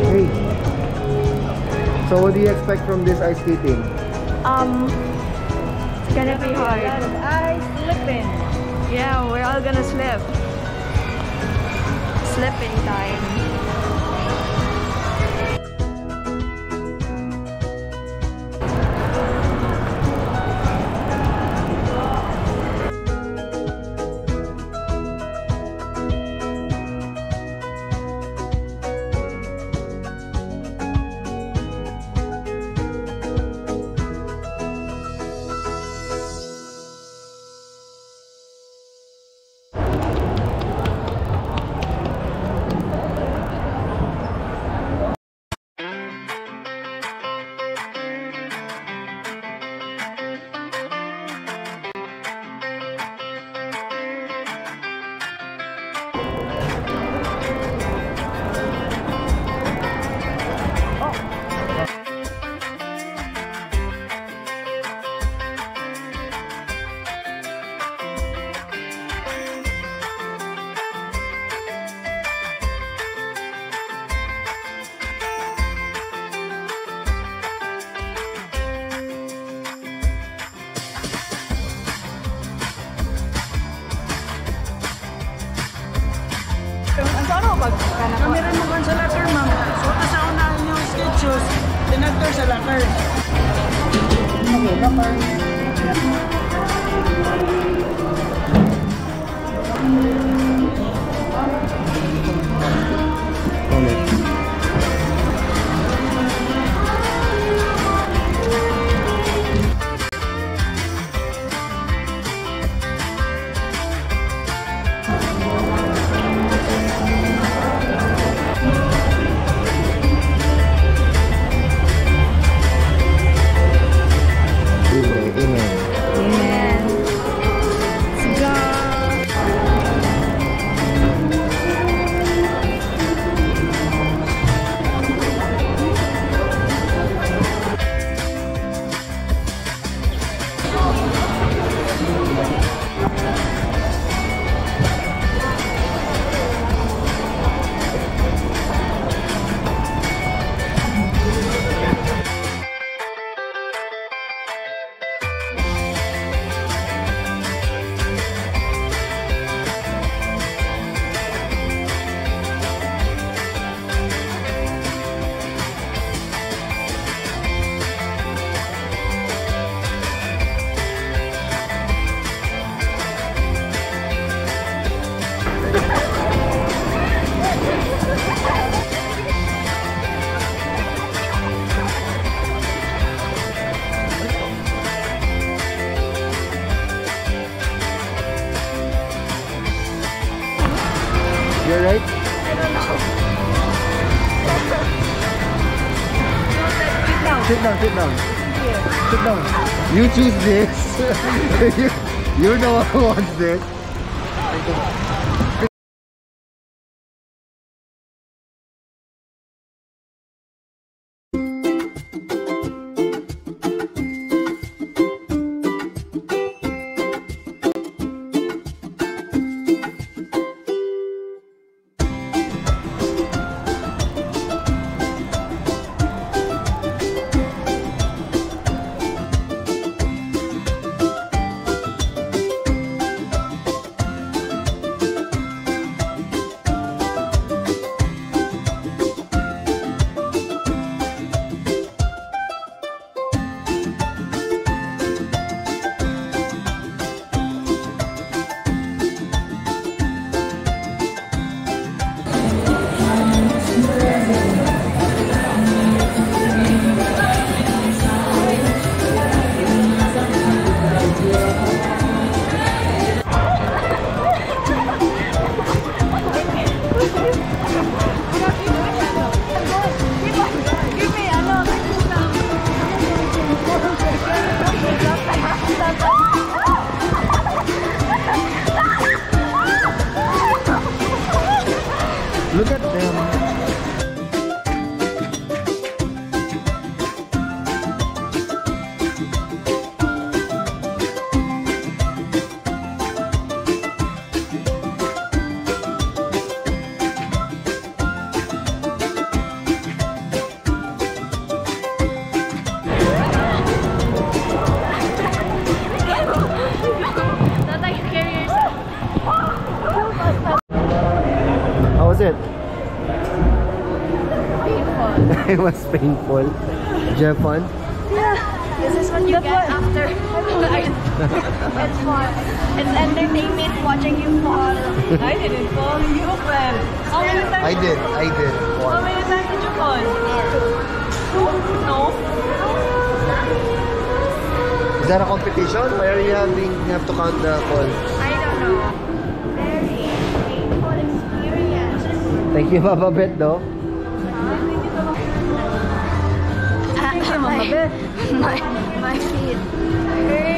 Hey. So what do you expect from this ice skating? It's gonna be hard. Ice slipping. Yeah, we're all gonna slip. Slipping time. Kamera naman sa locker, ma'am. So, sa unahan yung skate shoes, tinagtor sa locker. Okay, locker. You're right? Sit down, sit down. Sit down. You choose this. You're the one who wants this. Look at them. it? Painful. It was painful. Did you have fun? This is what you get after. It's fun. It's entertainment watching you fall. I didn't fall. You fell. How many times? I did. How many times did you fall? No. Is that a competition? Why are you have to count the fall? I don't know. Very painful experience. Thank you, Papa Bet, though. My feet hurt.